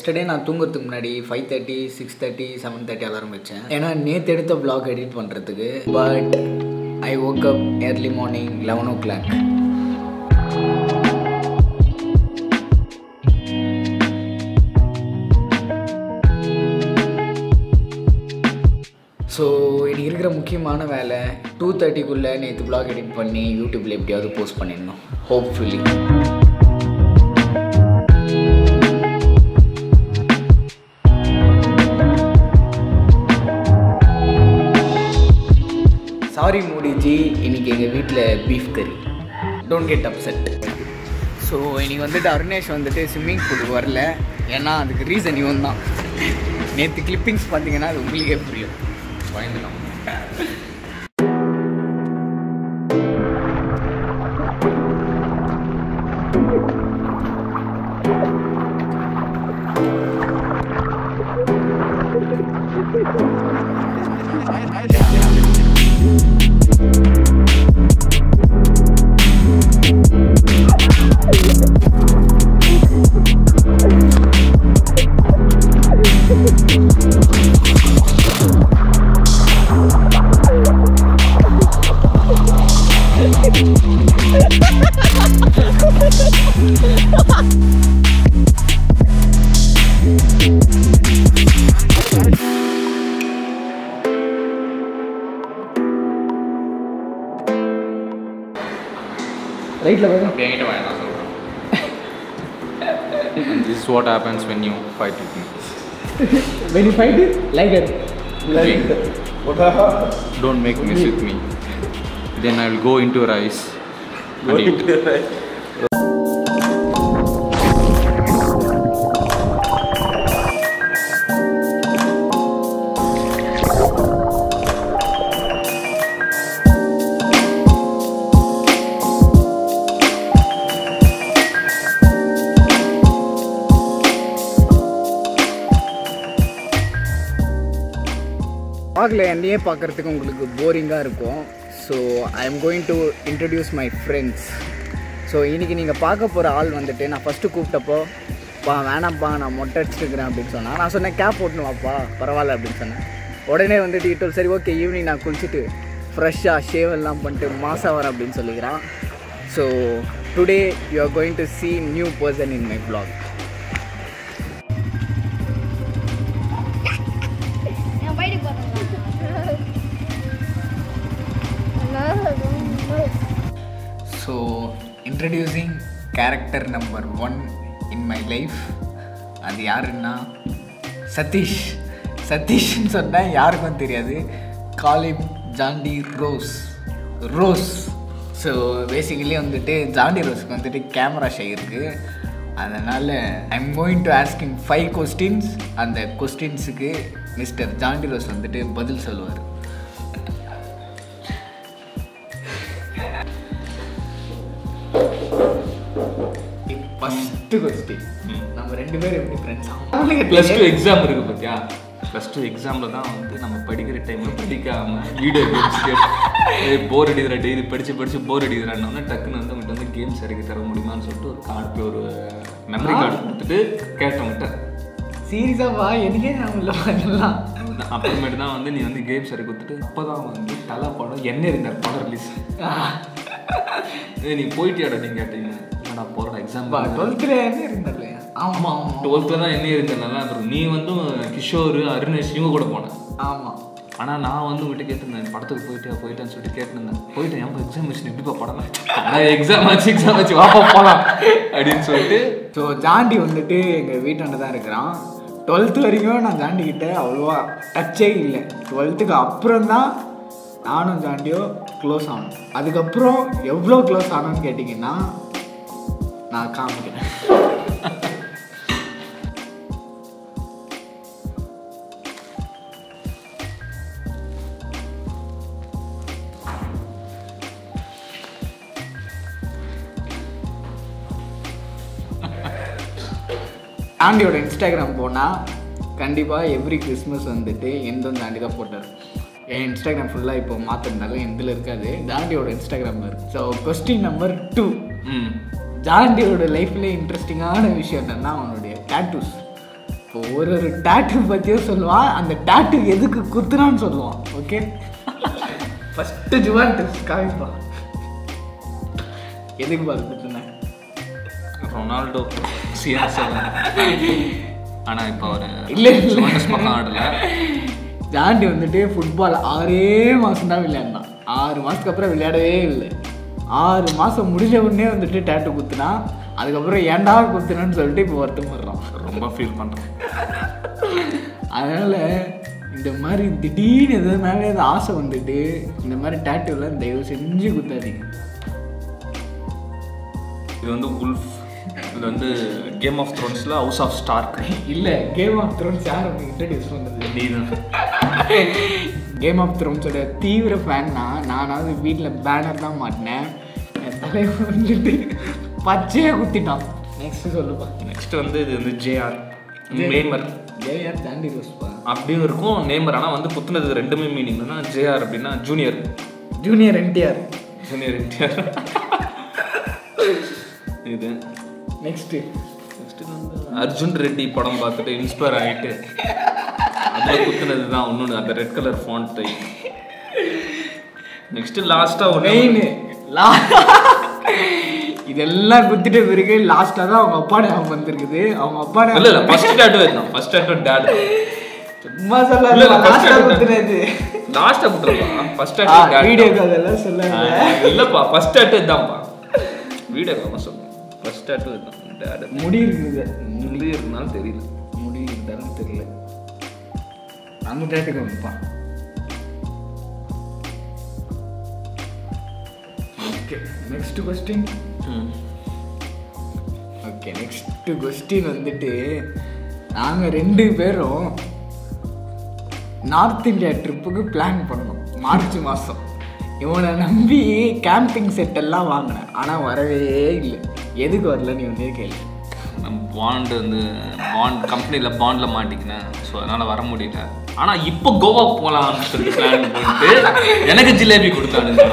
Yesterday நான் தூங்குறதுக்கு முன்னாடி 5:30, 6:30, 7:30 அலாரம் வச்சேன். ஏன்னா நேற்று எடுத்த vlog எடிட் பண்ணுறதுக்கு. But I woke up early morning 11 o'clock. So இன்றைக்கி இருக்கிற முக்கியமான வேலை 2:30க்குள்ளே நேற்று vlog எடிட் பண்ணி யூடியூப்பில் எப்படியாவது போஸ்ட் பண்ணிடணும். ஹோப்ஃபுல்லி சாரி மோடிஜி, இன்றைக்கி எங்கள் வீட்டில் பீஃப் கறி. Don't get upset. ஸோ இன்றைக்கி வந்துட்டு அருணேஷ் வந்துட்டு ஸ்விம்மிங் பூலுக்கு வரல. ஏன்னா அதுக்கு ரீசன் இவன் தான். நேற்று கிளிப்பிங்ஸ் பார்த்தீங்கன்னா அது உங்களுக்கே புரியும். பயந்துடும். ரைட்டில் போய் என்கிட்ட வாங்க, நான் சொல்கிறேன். This is what happens when you fight with me. When you fight it, like it. Don't make mess with me. Then I will go into your eyes and eat. vlogல என்னையே பார்க்குறதுக்கு உங்களுக்கு போரிங்காக இருக்கும். So I am going to introduce my friends. So இன்றைக்கி நீங்கள் பார்க்க போகிற ஆள் வந்துட்டு நான் ஃபஸ்ட்டு கூப்பிட்டப்போ வேணாம்ப்பா நான் மொட்டை அடிச்சுக்கிறேன் அப்படின்னு சொன்னேன். நான் சொன்னேன் கேப் போட்டணுவாப்பா பரவாயில்ல அப்படின்னு சொன்னேன். உடனே வந்துட்டு இட்டோல் சரி ஓகே ஈவினிங் நான் குளிச்சுட்டு ஃப்ரெஷ்ஷாக ஷேவ் எல்லாம் பண்ணிட்டு மாதம் வரேன் அப்படின்னு சொல்லிக்கிறான். So today you are going to see new person in my vlog. So introducing character number 1 in my life. அது யாருன்னா சதீஷ். சதீஷ்ன்னு சொன்னால் யாருக்கும் தெரியாது. காலிப் ஜாண்டி ரோஸ். ஸோ பேசிக்கலி வந்துட்டு ஜாண்டி ரோஸுக்கு வந்துட்டு கேமரா ஷை இருக்குது. அதனால் I am going to asking 5 questions. அந்த கொஸ்டின்ஸுக்கு மிஸ்டர் ஜாண்டி ரோஸ் வந்துட்டு பதில் சொல்லுவார். ஃபஸ்ட்டு கொஸ்டின், நம்ம 2 பேரும் எப்படி ஃப்ரெண்ட்ஸ் ஆகும்? +2 எக்ஸாம் இருக்குது பார்த்தியா? +2 எக்ஸாமில் தான் வந்து நம்ம படிக்கிற டைமில் படிக்காமல் வீடியோ கேம்ஸ் போர் அடிக்கிற டெய்லி படித்து போர் அடிக்கிறான்னு டக்குன்னு வந்து அவங்கள்ட்ட வந்து கேம்ஸ் இறக்கி தர முடியுமான்னு சொல்லிட்டு ஒரு கார்டு ஒரு மெமரி கார்டு கொடுத்துட்டு கேட்டவங்கிட்ட. சீரியஸாவா? எனக்கே நான் உள்ள பண்ணலாம். அப்புறமேட்டு தான் வந்து நீ வந்து கேம்ஸ் இறக்கி கொடுத்துட்டு அப்போ தான் வந்து தலை படம் என்ன இருந்தார் படம் ரிலீஸ். நீ போயிட்டியாடா நீங்கள் கேட்டீங்க. நான் போகிறேன் எக்ஸாம் 12th என்ன இருந்தார்? ஆமாம் 12th தான் என்ன இருந்தேன் நல்லா இருக்கும். நீ வந்து கிஷோர் அருணேஷ் இவங்க கூட போனேன். ஆமாம். ஆனால் நான் வந்து உங்கள்கிட்ட கேட்டிருந்தேன் படத்துக்கு போயிட்டேன்னு சொல்லிட்டு கேட்டிருந்தேன். போயிட்டேன் ஏன் எக்ஸாம் வச்சு எப்படிப்பா படம் ஆனால் எக்ஸாம் வச்சு வாப்பா போகலாம் அப்படின்னு சொல்லிட்டு. ஸோ ஜாண்டி வந்துட்டு எங்கள் வீட்டாண்ட தான் இருக்கிறான். 12th வரைக்கும் நான் ஜாண்டிக்கிட்ட அவ்வளோவா டச்சே இல்லை. 12th அப்புறம் தான் நானும் ஜாண்டியோ க்ளோஸ் ஆனோம். அதுக்கப்புறம் எவ்வளோ க்ளோஸ் ஆனோன்னு கேட்டிங்கன்னா நான் காமிக்கிறேன். ஜாண்டியோட இன்ஸ்டாகிராம் போனால் கண்டிப்பாக எவ்ரி கிறிஸ்மஸ் வந்துட்டு எந்த தாண்டி தான் போட்டார். என் இன்ஸ்டாகிராம் ஃபுல்லாக இப்போ மாற்றிருந்தாலும் எந்தில் இருக்காது, ஜாண்டியோட இன்ஸ்டாகிராமில் இருக்குது. ஸோ கொஸ்டின் நம்பர் 2, ஜாண்டியோட லைஃப்லேயே இன்ட்ரெஸ்டிங்கான விஷயம் என்னென்னா அவனுடைய டேட்டூஸ். இப்போ ஒரு டேட்டு பற்றியும் சொல்லுவான், அந்த டேட்டு எதுக்கு குத்துனான்னு சொல்லுவான். ஓகே, ஃபஸ்ட்டு ஜுவான்டஸ் காமிப்பா. எதுக்கு பாரு குத்துனேன்? Ronaldo CRS. ஆனால் இப்போ அவர் இல்லை பக்கம் ஆடல. ஜாண்டி வந்துட்டு ஃபுட்பால் 6 மாதம் தான் விளையாடினான். 6 மாதத்துக்கு அப்புறம் விளையாடவே இல்லை. 6 மாதம் முடிஞ்ச உடனே வந்துட்டு டேட்டு குத்துனா, அதுக்கப்புறம் ஏன்டா குத்துனான்னு சொல்லிட்டு இப்போ வருத்தப்படுறான். ரொம்ப ஃபீல் பண்ணுறான். அதனால் இந்த மாதிரி திடீர்னு எது மேலே ஏதாவது ஆசை வந்துட்டு இந்த மாதிரி டேட்டுலாம் தயவு செஞ்சு குத்தாதீங்க. இது வந்து உல்ஃப். இது வந்து கேம் ஆஃப் த்ரோன்ஸில் ஹவுஸ் ஆஃப் ஸ்டார்க். இல்லை, கேம் ஆஃப் த்ரோன்ஸ் யார் அவங்க இன்ட்ரடியூஸ் பண்ணது? நீ தான். கேம் ஆஃப் த்ரோன்ஸோட தீவிர ஃபேன்னா நானாவது வீட்டில் பேனர் தான் மாட்டினேன். என் தலைவர் வந்துட்டு பச்சையாக குத்திட்டான். நெக்ஸ்ட் சொல்லுப்பா. நெக்ஸ்ட் வந்து இது வந்து ஜேஆர் நேமர். ஜேஆர் தாண்டி ரோஸ்பா அப்படியும் இருக்கும் நேமர். ஆனால் வந்து குத்துனது ரெண்டுமே மீனிங்னா ஜேஆர் அப்படின்னா ஜூனியர் என்டிஆர். Junior NTR. இது நெக்ஸ்ட்டு வந்து அர்ஜுன் ரெட்டி படம் பார்த்துட்டு இன்ஸ்பயர் ஆகிட்டு அதில் குத்துனது தான் ஒன்று, அந்த ரெட் கலர் ஃபாண்ட். நெக்ஸ்ட்டு லாஸ்ட்டாக மெயின் இதெல்லாம் குத்திட்ட பிறகு லாஸ்ட்டாக தான் அவங்க அப்பா ஞாபகம் வந்துருக்குது. அவங்க அப்பா இல்லை ஃபர்ஸ்ட் டேட்டு தான். ஃபர்ஸ்ட் டேட்டு டேட் சும்மா சொல்லல. லாஸ்ட்டாக குத்துனது லாஸ்ட்டாக குத்துறப்பா. ஃபர்ஸ்ட் டேட்டு வீடியோக்கு அதெல்லாம் சொல்லாங்க. இல்லைப்பா, ஃபர்ஸ்ட் டேட்டு தான்ப்பா. வீடியோக்காக சொல்லுங்கள். ஃபர்ஸ்ட் டேட்டு தான் டேட். முடி இருக்குது. முடி இருந்தாலும் தெரியல. முடி இருந்தாலும் தெரியல. அந்த டேட்டுக்கு வந்துப்பான். Okay, next question. Okay, next question வந்துட்டு நாங்கள் 2 பேரும் நார்த் இந்தியா ட்ரிப்புக்கு பிளான் பண்ணோம் மார்ச் மாதம். இவனை நம்பி கேம்பிங் செட்டெல்லாம் வாங்கினேன், ஆனால் வரவே இல்லை. எதுக்கு வரல நீ ஒன்றே கேள்வி. பாண்டு வந்து கம்பெனியில் பாண்டில் மாட்டிக்கினேன். ஸோ அதனால் வர முடியல. ஆனால் இப்போ கோவா போகலான்னு சொல்லி பிளான் பண்ணிட்டு எனக்கு ஜிலேபி கொடுத்தானுங்க.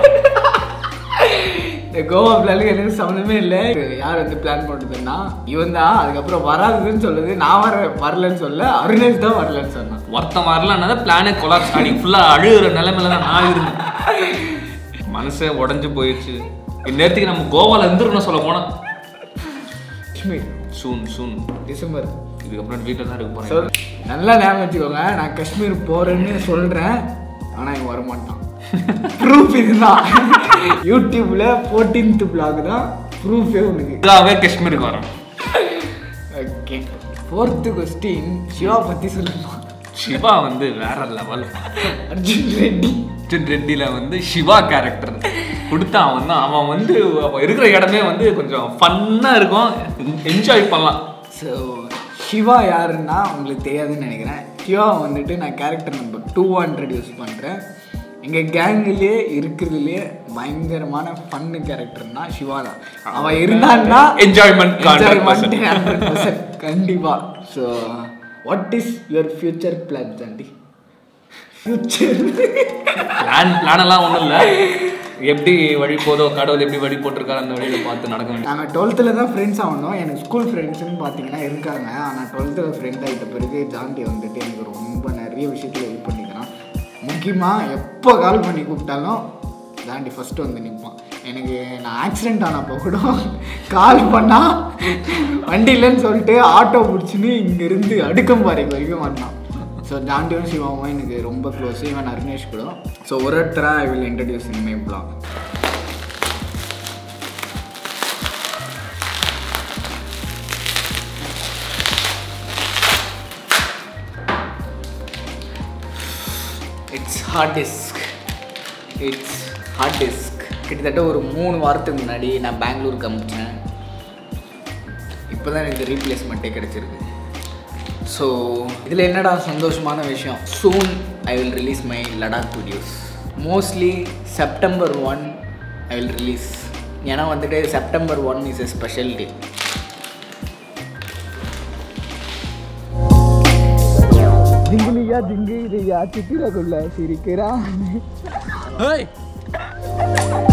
இந்த கோவா பிளானுக்கு எனக்கு சம்மந்தமே இல்லை. யார் வந்து பிளான் பண்ணுறதுன்னா இவன் தான். அதுக்கப்புறம் வராதுன்னு சொல்லுது. நான் வரலன்னு சொல்ல, அருணேஷ் தான் வரலன்னு சொன்னான். ஒருத்தன் வரலன்னா பிளானே கொலாப்ஸ் ஆகி ஃபுல்லாக அழுகிற நிலைமையில தான் நான் இருந்தேன். மனசே உடஞ்சி போயிடுச்சு. இந்நேரத்துக்கு நம்ம கோவாவில் இருந்துருன்னு சொல்ல போனால் காஷ்மீர் சூன் டிசம்பர். இதுக்கப்புறம் வீட்டில் தான் இருக்க போகிறேன். நல்லா ஞாபகம் வச்சுக்கோங்க, நான் காஷ்மீர் போகிறேன்னு சொல்கிறேன், ஆனால் இவன் வரமாட்டான். ப்ரூஃப் இதுதான். யூடியூப்ல 14th vlog தான் ப்ரூஃபே உனக்கு. இதாகவே காஷ்மீருக்கு வரோம். Okay, 4th question. சிவா பற்றி சொல்லுமா? சிவா வந்து வேற லெவல். அர்ஜுன் ரெட்டியில் வந்து சிவா கேரக்டர் கொடுத்தா அவன் வந்து இருக்கிற இடமே வந்து கொஞ்சம் ஃபன்னாக இருக்கும், என்ஜாய் பண்ணலாம். ஸோ சிவா யாருன்னா உங்களுக்கு தெரியாதுன்னு நினைக்கிறேன். சிவா வந்துட்டு நான் கேரக்டர் நம்பர் 2 இன்ட்ரடியூஸ் பண்ணுறேன். எங்கள் கேங்கிலே இருக்கிறதுலே பயங்கரமான ஃபன்னு கேரக்டர்னா சிவா தான். அவன் இருந்தான்னா என்ஜாய்மெண்ட் 100% கண்டிப்பாக. So what is your future plan Andy? Future பிளானெல்லாம் ஒன்றும் இல்லை. எப்படி வழி போதோ, கடவுள் எப்படி வழி போட்டிருக்காரு அந்த வழியில் பார்த்து நடக்க வேண்டிய. நாங்கள் 12th தான் ஃப்ரெண்ட்ஸ் ஆகணும். எனக்கு ஸ்கூல் ஃப்ரெண்ட்ஸ்ன்னு பார்த்தீங்கன்னா இருக்காங்க. ஆனால் 12th ஃப்ரெண்ட் ஆகிட்ட பிறகு ஜாண்டி வந்துட்டு எனக்கு ரொம்ப நிறைய விஷயத்தில் ஹெல்ப் பண்ணிக்கிறான். முக்கியமாக எப்போ கால் பண்ணி கூப்பிட்டாலும் ஜாண்டி ஃபஸ்ட்டு வந்து நிற்பான். எனக்கு நான் ஆக்சிடெண்ட் ஆனப்போ கூட கால் பண்ணால் வண்டி இல்லைன்னு சொல்லிட்டு ஆட்டோ பிடிச்சின்னு இங்கேருந்து அடுக்கம்பாறைக்கு வரைக்கும் வந்தான். ஸோ ஜாண்டியும் சிவாவும் எனக்கு ரொம்ப க்ளோஸ். இவன் அருணேஷ் கூட. ஸோ ஒருத்தராக I will introduce in my vlog. It's hard disk. கிட்டத்தட்ட ஒரு 3 வாரத்துக்கு முன்னாடி நான் பெங்களூருக்கு அனுப்பிச்சேன். இப்போ தான் எனக்கு ரீப்ளேஸ்மெண்ட்டே கிடச்சிருக்கு. ஸோ இதில் என்னடா சந்தோஷமான விஷயம், soon I will release my Ladakh videos. Mostly September 1 I will release. ஏன்னா வந்துட்டு September 1 is a special day. ஜிங்கிலியா ஜிங்கிலியா சித்திரக்குள்ள சிரிக்கிறான்.